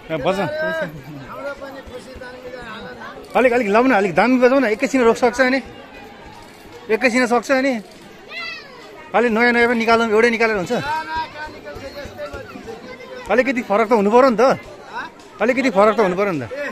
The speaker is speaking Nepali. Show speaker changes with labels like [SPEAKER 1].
[SPEAKER 1] बजाउँ अलिक अलिक लाउन अलिक दामी बजाउन एकैछिन रोक सक्छ अनि एकैछिन सक्छ अनि अलिक नयाँ नयाँ पनि निकाल्नु एउटै निकालेर हुन्छ अलिकति फरक त हुनु पर्यो नि त अलिकति फरक त हुनु पर्यो नि त